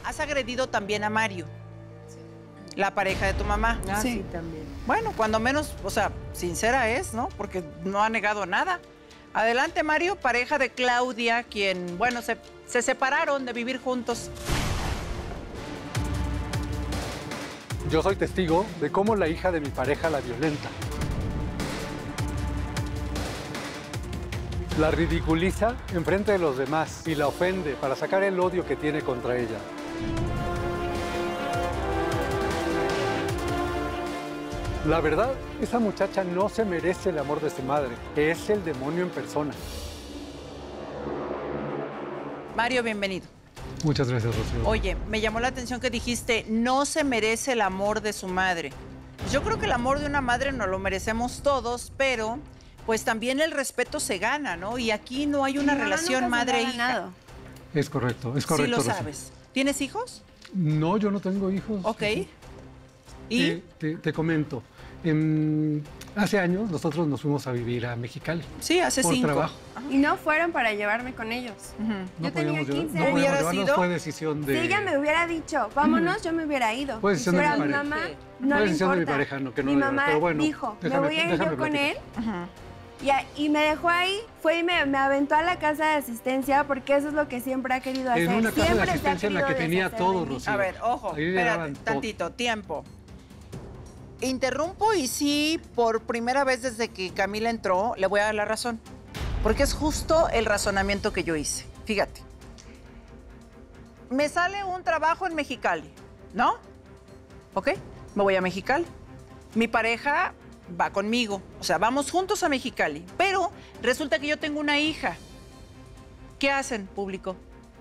has agredido también a Mario, la pareja de tu mamá. Ah, sí, también. Bueno, cuando menos, o sea, sincera es, ¿no? Porque no ha negado nada. Adelante, Mario, pareja de Claudia, quien, bueno, se separaron de vivir juntos. Yo soy testigo de cómo la hija de mi pareja la violenta. La ridiculiza enfrente de los demás y la ofende para sacar el odio que tiene contra ella. La verdad, esa muchacha no se merece el amor de su madre, que es el demonio en persona. Mario, bienvenido. Muchas gracias, Rocío. Oye, me llamó la atención que dijiste, no se merece el amor de su madre. Yo creo que el amor de una madre nos lo merecemos todos, pero pues también el respeto se gana, ¿no? Y aquí no hay una relación madre-hija. Es correcto, Sí lo Rocío. sabes. ¿Tienes hijos? No, yo no tengo hijos. Ok. ¿Y? Te comento. Hace años nosotros nos fuimos a vivir a Mexicali. Sí, hace por 5. trabajo. Y no fueron para llevarme con ellos. Yo tenía 15 años. ¿Hubiera llevarnos, sido? fue decisión de... Si ella me hubiera dicho, vámonos, yo me hubiera ido. Fue decisión de Pero a mi mi pareja. mamá Sí. no Fue le decisión de mi importa. pareja, no, que no mi le- mamá pero bueno, dijo, me déjame- voy a ir déjame yo con él. platicar. Y me dejó ahí, fue y me aventó a la casa de asistencia porque eso es lo que siempre ha querido hacer. En una casa de Siempre se ha asistencia en la que querido tenía deshacer todo, de mí. Rocío. A ver, ojo, Ahí espérate, llevaban todo. tantito, tiempo. Interrumpo y sí, por primera vez desde que Camila entró, le voy a dar la razón. Porque es justo el razonamiento que yo hice. Fíjate. Me sale un trabajo en Mexicali, ¿no? ¿Ok? Me voy a Mexicali. Mi pareja va conmigo. O sea, vamos juntos a Mexicali. Pero resulta que yo tengo una hija. ¿Qué hacen, público?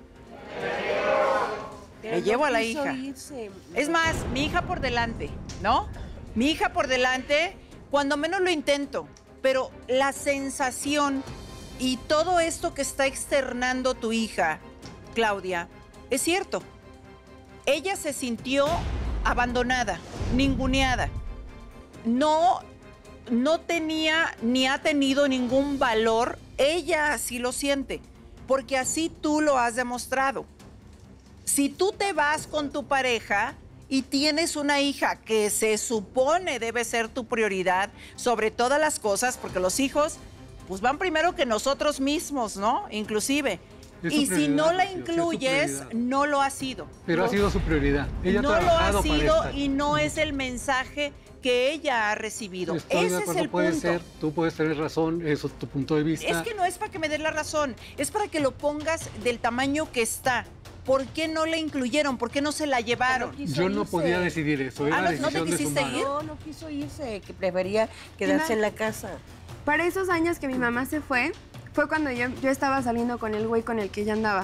Me llevo a la hija. Es más, mi hija por delante, ¿no? Mi hija por delante, cuando menos lo intento. Pero la sensación y todo esto que está externando tu hija, Claudia, es cierto. Ella se sintió abandonada, ninguneada. No tenía ni ha tenido ningún valor. Ella así lo siente, porque así tú lo has demostrado. Si tú te vas con tu pareja y tienes una hija que se supone debe ser tu prioridad sobre todas las cosas, porque los hijos pues van primero que nosotros mismos, ¿no? Inclusive. Es Y su si no prioridad, la Rocío, sí, es su incluyes, prioridad. no lo ha sido. Pero ha sido su prioridad. Ella no ha lo ha trabajado para sido esta. y no es el mensaje que ella ha recibido. Estoy de Ese es acuerdo, el puede punto. ser, tú puedes tener razón, eso es tu punto de vista. Es que no es para que me des la razón, es para que lo pongas del tamaño que está. ¿Por qué no la incluyeron? ¿Por qué no se la llevaron? Yo no podía decidir eso, era ¿no te decisión de su quisiste madre. ir? No quiso irse, que prefería quedarse en la casa. Para esos años que mi mamá se fue cuando yo estaba saliendo con el güey con el que ella andaba.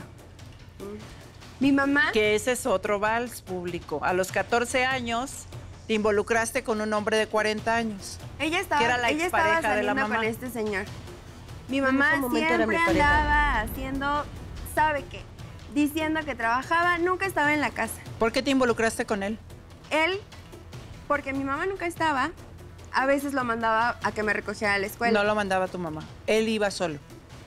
Mi mamá... Que ese es otro vals público. A los 14 años te involucraste con un hombre de 40 años. Ella estaba, que era la ella estaba expareja de la saliendo mamá. con este señor. Mi En mamá ese momento era mi siempre pareja. andaba haciendo, ¿sabe qué? Diciendo que trabajaba, nunca estaba en la casa. ¿Por qué te involucraste con él? Él, porque mi mamá nunca estaba, a veces lo mandaba a que me recogiera a la escuela. No lo mandaba tu mamá. Él iba solo.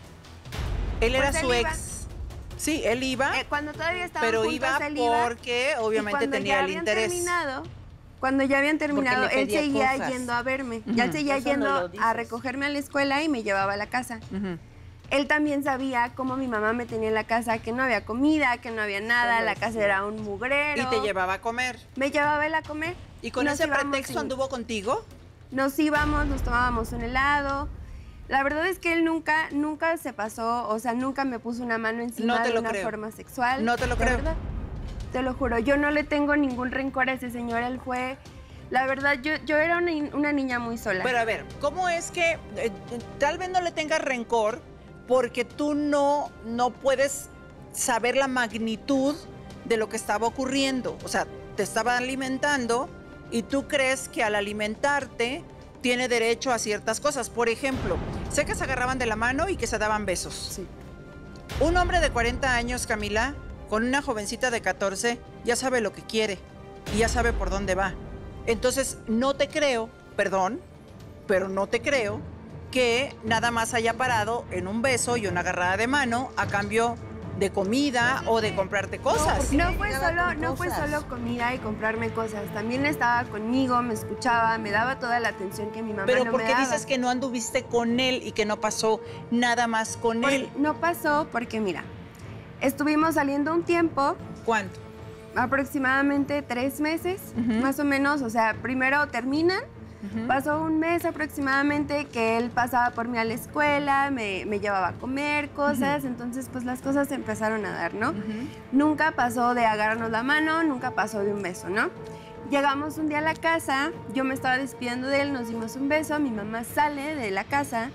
Él era Pues su él iba. ex. Sí, él iba, Cuando todavía estaban pero juntos, iba él iba. porque Y obviamente cuando tenía ya el habían interés. Cuando ya habían terminado, le él pedía seguía cosas. yendo a verme. Ya él seguía Eso no yendo lo dices. a recogerme a la escuela y me llevaba a la casa. Ujú. Él también sabía cómo mi mamá me tenía en la casa, que no había comida, que no había nada, la casa era un mugrero. Y te llevaba a comer. Me llevaba él a comer. ¿Y con Nos ese íbamos pretexto sin- anduvo contigo? Nos íbamos, nos tomábamos un helado. La verdad es que él nunca se pasó, o sea, nunca me puso una mano encima No te de lo una creo. forma sexual. No te lo de creo. verdad. Te lo juro, yo no le tengo ningún rencor a ese señor, él fue... La verdad, yo era una niña muy sola. Pero a ver, ¿cómo es que tal vez no le tengas rencor porque tú no puedes saber la magnitud de lo que estaba ocurriendo? O sea, te estaba alimentando y tú crees que al alimentarte tiene derecho a ciertas cosas. Por ejemplo, sé que se agarraban de la mano y que se daban besos. Sí. Un hombre de 40 años, Camila, con una jovencita de 14, ya sabe lo que quiere y ya sabe por dónde va. Entonces, no te creo, perdón, pero no te creo que nada más haya parado en un beso y una agarrada de mano a cambio de comida o de comprarte cosas. No fue solo comida y comprarme cosas. También estaba conmigo, me escuchaba, me daba toda la atención que mi mamá Pero no ¿por me qué daba. dices que no anduviste con él y que no pasó nada más con él? No pasó porque, mira, estuvimos saliendo un tiempo, ¿Cuánto? aproximadamente 3 meses, más o menos. O sea, primero terminan, pasó un mes aproximadamente que él pasaba por mí a la escuela, me llevaba a comer cosas, entonces pues las cosas se empezaron a dar, ¿no? Nunca pasó de agarrarnos la mano, nunca pasó de un beso, ¿no? Llegamos un día a la casa, yo me estaba despidiendo de él, nos dimos un beso, mi mamá sale de la casa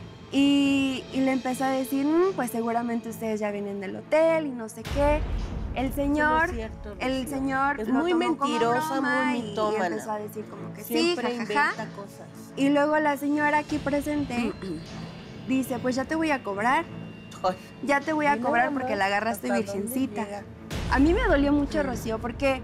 y le empezó a decir, pues seguramente ustedes ya vienen del hotel y no sé qué. El señor, es lo muy tomó como mentirosa, broma muy y mitómana. empezó a decir como que Siempre sí, inventa jajaja. cosas. Y luego la señora aquí presente dice, pues ya te voy a cobrar, Ay, ya te voy a y cobrar nada porque más, la agarraste ¿hasta dónde virgencita. llega? A mí me dolió mucho, Rocío, porque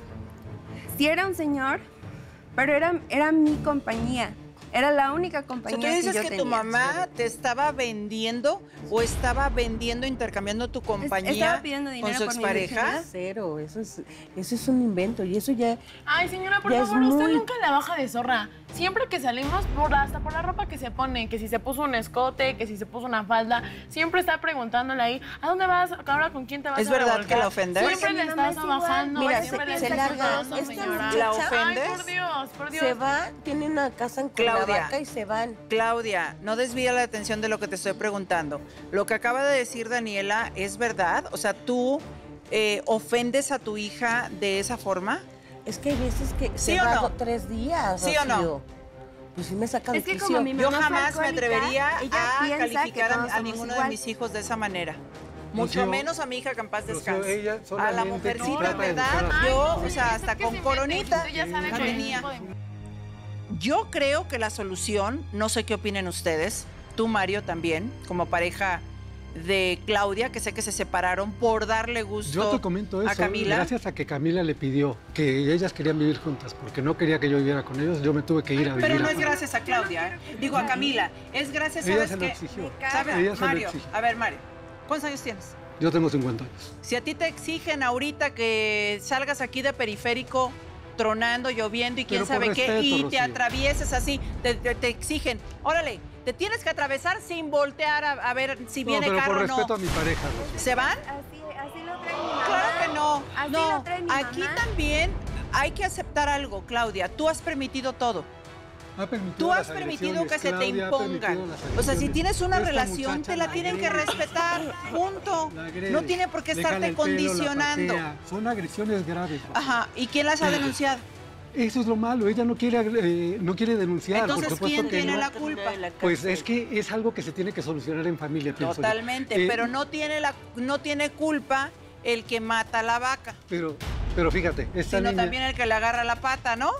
sí era un señor, pero era mi compañía. Era la única O sea, compañía ¿tú que dices yo que tenía. tu mamá te estaba vendiendo o estaba vendiendo, intercambiando tu compañía Estaba pidiendo con dinero su por mi expareja? virginidad. Cero, eso es un invento y eso ya... Ay, señora, por Ya es favor, usted muy- nunca la baja de zorra. Siempre que salimos, hasta por la ropa que se pone, que si se puso un escote, que si se puso una falda, siempre está preguntándole ahí, ¿a dónde vas? ¿Ahora con quién te vas ¿Es a verdad revolcar? que la ofendes? Siempre Porque le mi mamá estás es igual. bajando. Mira, siempre le se estás larga. acoso, Esta señora. ¿La Ay, ofendes? por Dios. Se va, tiene una casa en Claudia. Cuernavaca y se van. Claudia, no desvía la atención de lo que te estoy preguntando. Lo que acaba de decir Daniela, ¿es verdad? O sea, ¿tú ofendes a tu hija de esa forma? Es que hay veces que ¿Sí se o va no? 3 días, ¿Sí o no? Rocío. Pues sí me saca de Es que quicio. como mi Yo mamá fue jamás me alcohólica, atrevería ella a piensa que calificar todos a somos ninguno de igual. mis hijos de esa manera. Mucho Rocío, menos a mi hija que en paz Rocío, descanse. ella A la solamente mujercita, trata en de verdad, educar a su yo, hija. o sea, hasta con coronita, Usted ya sabe la que tenía. tipo de- Yo creo que la solución, no sé qué opinen ustedes, tú Mario también, como pareja de Claudia, que sé que se separaron por darle gusto Yo te comento eso, a Camila. gracias a que Camila le pidió que ellas querían vivir juntas, porque no quería que yo viviera con ellos, yo me tuve que ir a vivir Pero no a es gracias a Claudia, digo a Camila, es gracias, Ella ¿sabes se lo qué? exigió. ¿Sabes, Ella se lo Mario? exigió. A ver, Mario, ¿cuántos años tienes? Yo tengo 50 años. Si a ti te exigen ahorita que salgas aquí de periférico tronando, lloviendo y quién Pero por sabe qué, respeto, y te Rocío. atravieses así, te exigen, órale, te tienes que atravesar sin voltear a ver si viene pero carro por o no. respeto a mi pareja, Rocío. ¿Se van? Así lo trae mi mamá. Claro que no. Así no, lo trae mi aquí mamá. también hay que aceptar algo, Claudia. Tú has permitido todo. Ha permitido Tú has las permitido agresiones, que se te Claudia ha impongan. permitido las O sea, si agresiones. tienes una Esta relación, muchacha te la tienen que agrede. respetar. Punto. La agrede, No tiene por qué le jala estarte el pelo, la condicionando. patea. Son agresiones graves. Rocío. Ajá. ¿Y quién las ha denunciado? Eso es lo malo, ella no quiere denunciar. Entonces, por supuesto ¿quién que tiene no. la culpa? Pues es que es algo que se tiene que solucionar en familia, pienso yo. Totalmente. Pero no tiene culpa el que mata a la vaca, Pero fíjate, esta sino niña... también el que le agarra la pata, ¿no?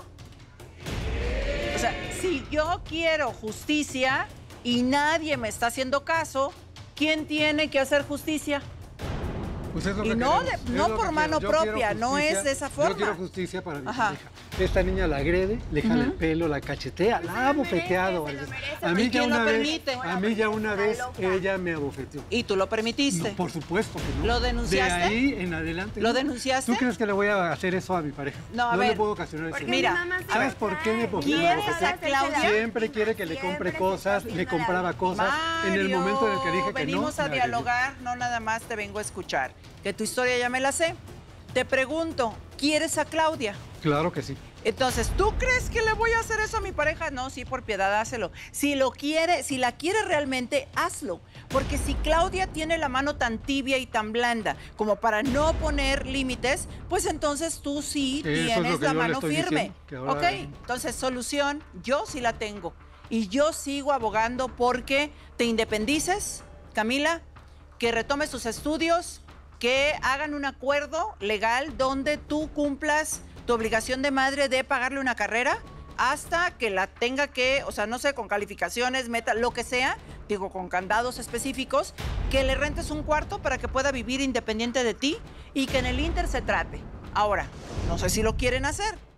O sea, si yo quiero justicia y nadie me está haciendo caso, ¿quién tiene que hacer justicia? Pues es lo Y que no queremos, no es lo por que mano quiero. Yo quiero propia, no justicia, es de esa forma. Yo quiero justicia para mi Ajá. pareja. Esta niña la agrede, le jala el pelo, la cachetea, la ha bofeteado. se lo merece, A mí ¿Y ya quién lo una vez, permite? a mí ya una vez loca. ella me abofeteó. Y tú lo permitiste. No, por supuesto que no. ¿Lo denunciaste? De ahí en adelante. ¿Lo no. denunciaste? ¿Tú crees que le voy a hacer eso a mi pareja? No, a le ver. puedo ocasionar eso. Porque Mira, mi mamá se ¿sabes lo por qué me trae. ¿Quieres bofetea? a Claudia? Siempre quiere que le compre cosas, le compraba cosas. En el momento en el que dije que no, venimos a me agredió. dialogar, no nada más te vengo a escuchar. Que tu historia ya me la sé. Te pregunto, ¿quieres a Claudia? Claro que sí. Entonces, ¿tú crees que le voy a hacer eso a mi pareja? No, sí, por piedad, hácelo. Si lo quiere, si la quiere realmente, hazlo. Porque si Claudia tiene la mano tan tibia y tan blanda como para no poner límites, pues entonces tú sí Eso es lo tienes que la yo le mano estoy firme. diciendo, que ahora- Ok, entonces solución, yo sí la tengo. Y yo sigo abogando porque te independices, Camila, que retomes tus estudios, que hagan un acuerdo legal donde tú cumplas tu obligación de madre de pagarle una carrera hasta que la tenga que, o sea, no sé, con calificaciones, meta, lo que sea, digo, con candados específicos, que le rentes un cuarto para que pueda vivir independiente de ti y que en el Inter se trate. Ahora, no sé si lo quieren hacer.